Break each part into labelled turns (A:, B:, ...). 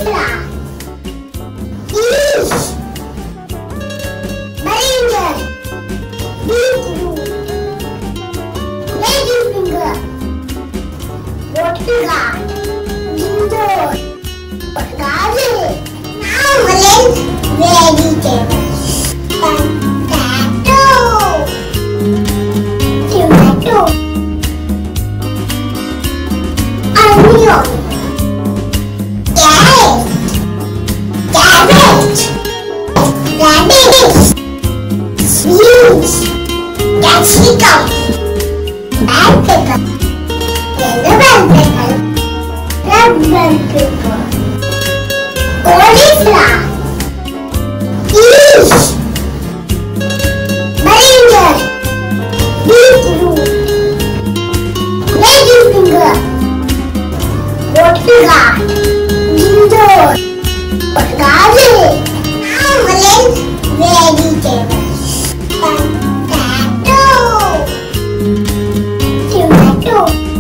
A: Cauliflower. Fish. Brinjal. Beetroot. Ladyfinger. Potato. Ginger. Garlic. Now we'll learn vegetables. Potato. Tomato. Onion. Carrot. Cabbage. Radish. Beans. Capsicum. Black pepper. Yellow bell pepper. Red bell pepper. Cauliflower. Fish. Brinjal. Beetroot. Ladyfinger. Potato. Ginger. Garlic. Now we'll learn vegetables. Potato. Tomato.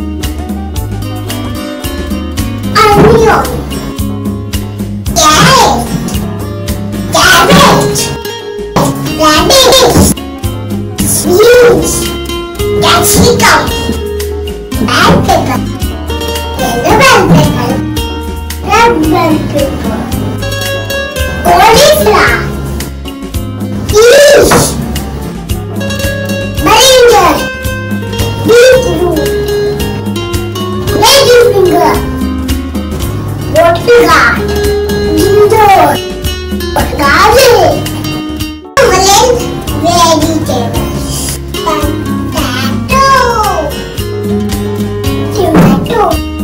A: Onion. Carrot. Cabbage. Radish. Beans. Capsicum. Black pepper. Yellow bell pepper. Red bell pepper. Cauliflower. Fish. Brinjal. Beetroot. Ladyfinger. Potato. Ginger. Garlic. We'll learn vegetables. Potato. Tomato.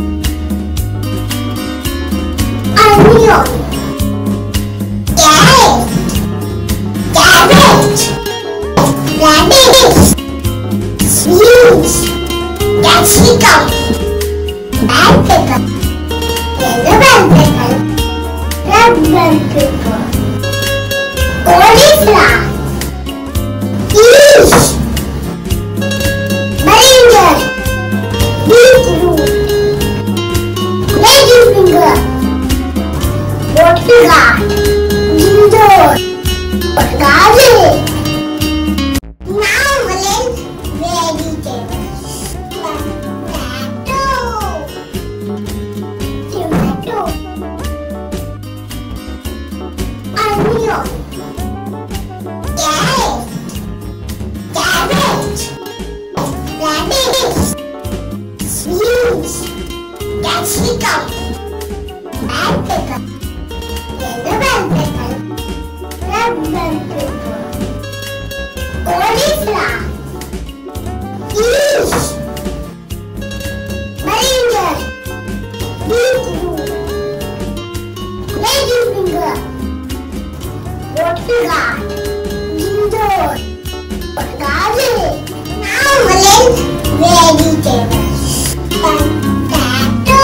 A: Onion. Carrot. Cabbage. Radish. Beans. Capsicum. Black pepper. Yellow bell pepper. Red bell pepper. Cauliflower. Fish. Brinjal. Beetroot. Ladyfinger. Potato. Ginger. Garlic. Now we'll learn vegetables. Potato. Tomato. Onion. Carrot. Cabbage. Radish. Beans. Capsicum. Black pepper. Yellow bell pepper. Red bell pepper. Cauliflower. Fish. Brinjal. Beetroot. Ladyfinger. Potato. Ginger. Garlic. Now we'll learn vegetables. Potato.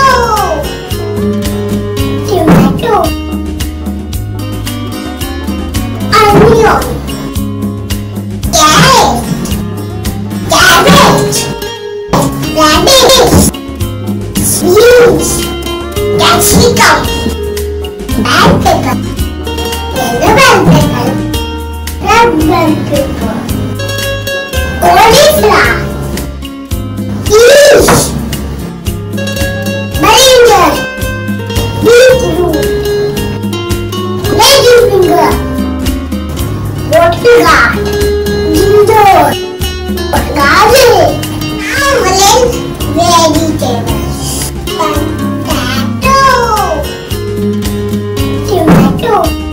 A: Tomato. Onion. Carrot. Cabbage. Radish. Beans. Capsicum. Black pepper. Yellow bell pepper. Red bell pepper. Cauliflower. Fish. Brinjal. Beetroot. Ladyfinger. Potato. Ginger. Garlic. Now we'll learn vegetables. Potato. Tomato.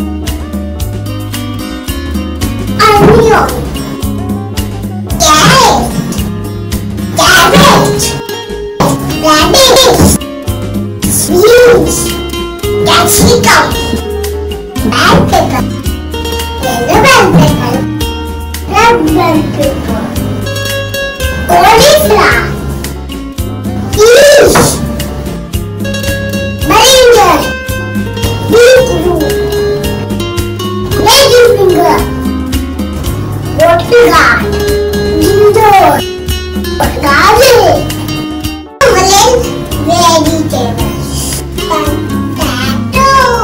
A: Onion. Carrot. Cabbage. Radish. Beans. Capsicum. Black pepper. Yellow bell pepper. Red bell pepper. Cauliflower. Fish. Brinjal. Beetroot. Ladyfinger. Potato. Ginger. Garlic. We'll learn vegetables. Potato.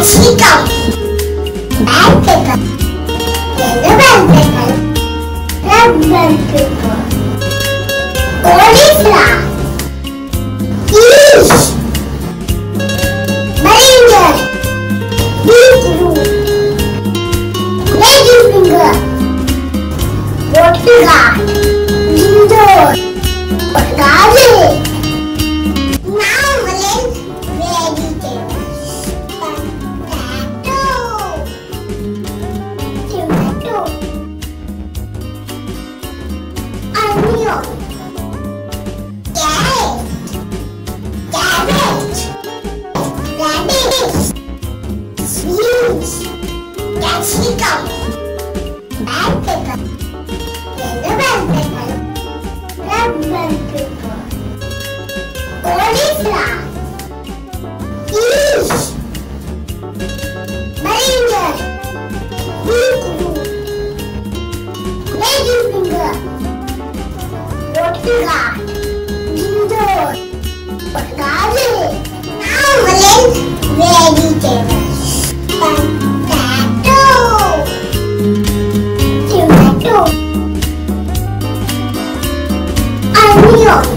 A: capsicum, black pepper, yellow bell pepper, red bell pepper, cauliflower, peas, moringa, beetroot, ladyfinger, potato, ginger, garlic. Now we'll vegetables. Tomato, onion, carrot, cabbage, radish, beans, capsicum, black pepper, yellow bell pepper, red bell pepper, cauliflower, peas, moringa, beetroot, ladyfinger, potato, ginger, garlic. Now we'll vegetables. Potato, tomato, onion,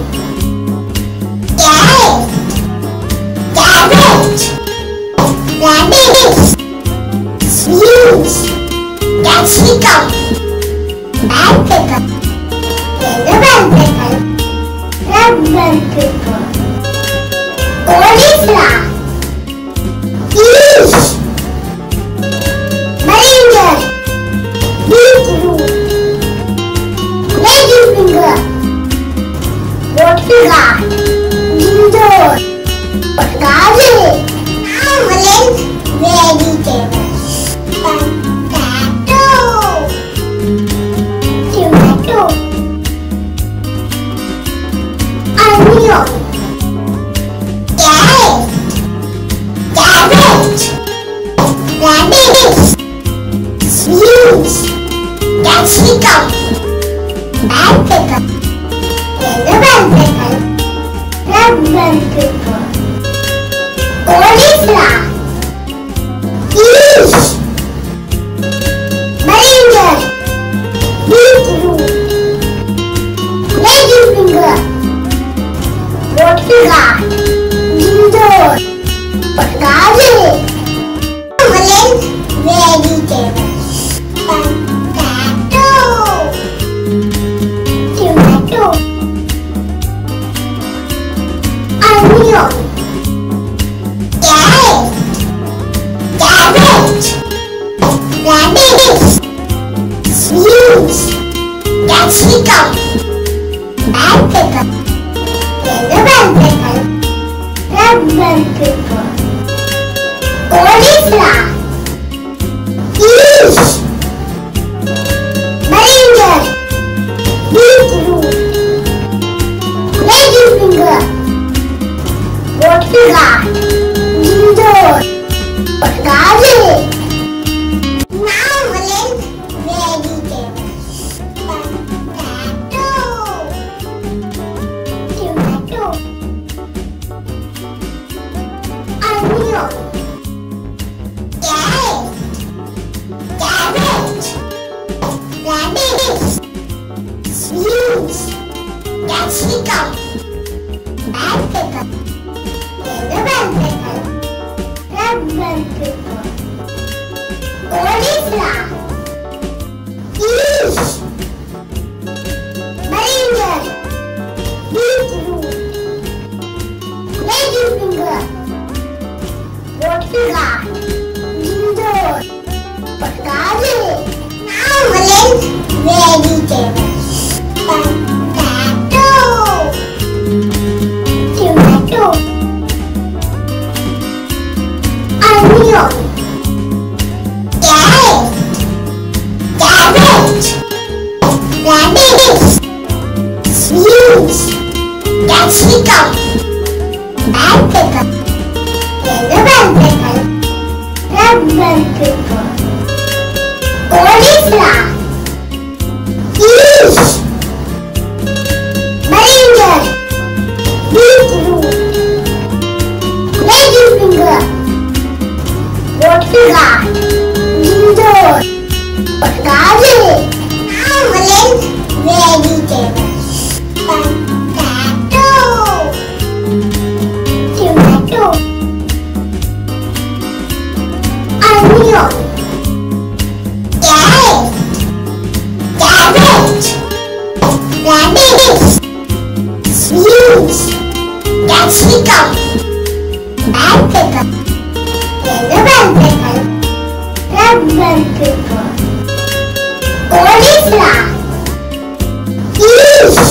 A: carrot, cabbage, radish, beans, capsicum, black pepper, yellow bell pepper, red bell pepper, cauliflower, peas, moringa, beetroot, ladyfinger, potato, ginger, garlic. Now we'll vegetables. Potato, tomato, onion, carrot, cabbage, radish, beans, capsicum, black pepper, yellow bell pepper, red bell pepper, cauliflower, peas, moringa, beetroot, ladyfinger, potato, ginger, garlic. Vegetables. Potato, tomato, onion, carrot, cabbage, radish, beans, capsicum, black pepper, yellow bell pepper, red bell pepper, cauliflower, peas, moringa, beetroot, ladyfinger, potato, ginger, garlic. Now we'll vegetables. Potato, tomato, onion, carrot, cabbage, radish, beans, capsicum, black pepper, yellow bell pepper, red bell pepper, cauliflower, peas, moringa, beetroot, ladyfinger, potato, ginger, garlic. Now we'll vegetables. Potato, tomato, onion, carrot, cabbage, radish, beans, capsicum, black pepper, yellow bell pepper, red bell pepper, cauliflower, peas, moringa, beetroot, ladyfinger, onion, carrot, cabbage, radish, beans, capsicum, black pepper, yellow bell pepper, red bell pepper, cauliflower, peas,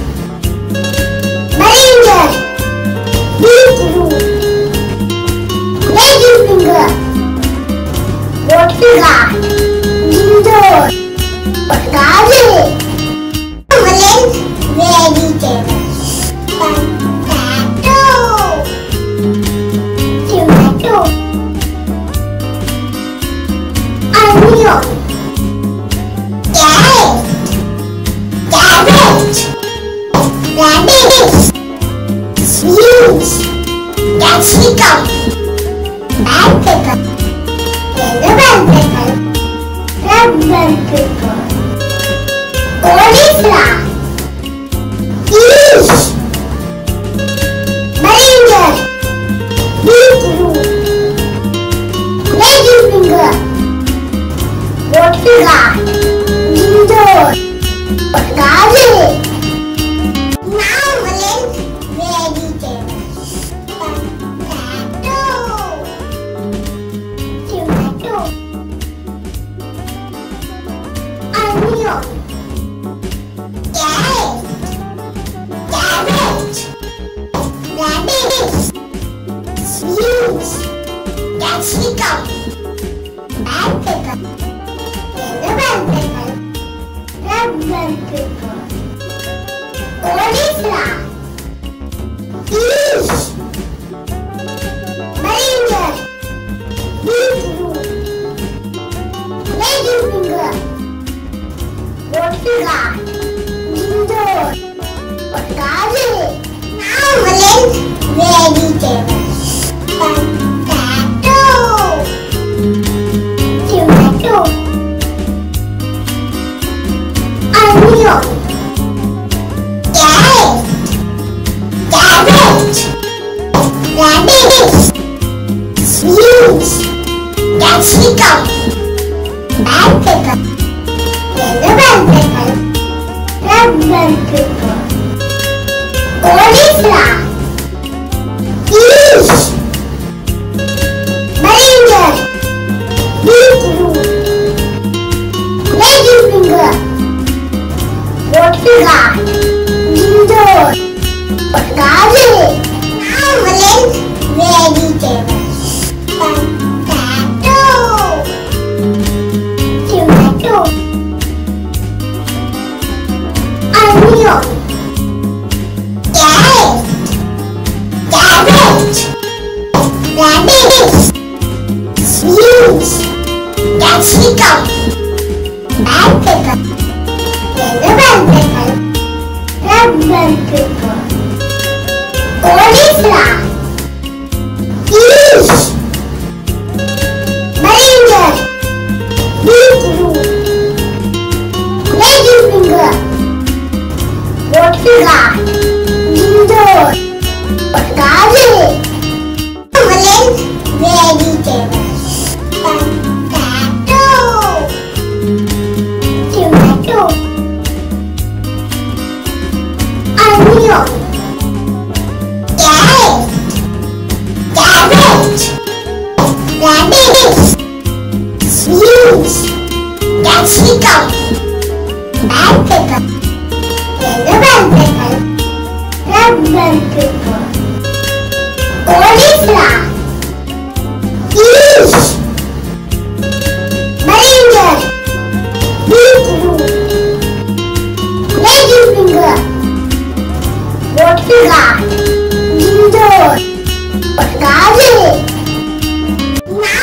A: brinjal, beetroot, ladyfinger, potato, ginger, garlic, omelette, vegetables, potato, tomato, onion, carrot, cabbage, radish, beans, capsicum, black pepper, yellow bell pepper, red bell pepper, cauliflower, peas, brinjal, beetroot, ladyfinger, potato, ginger, garlic. Now let's vegetables. Potato, tomato, onion, carrot, cabbage, radish, beans, capsicum, black pepper, yellow bell pepper, red bell pepper, cauliflower, peas, brinjal, beetroot, ladyfinger, potato, ginger, garlic. Now let's vegetables. Potato, tomato, onion, carrot, cabbage, radish, beans, capsicum, black pepper, yellow bell pepper, red bell pepper, cauliflower, peas, brinjal, beetroot, ladyfinger, potato, ginger, garlic. Now let's vegetables. Potato, tomato, onion, carrot, cabbage, radish, beans, capsicum, black pepper, yellow bell pepper, red bell pepper, cauliflower, peas, brinjal, beetroot, ladyfinger, potato, ginger, garlic. Let's vegetables. Potato, tomato, onion, carrot, cabbage, radish, beans, capsicum, black pepper, yellow bell pepper, red bell pepper, cauliflower, peas, brinjal, beetroot, ladyfinger, potato,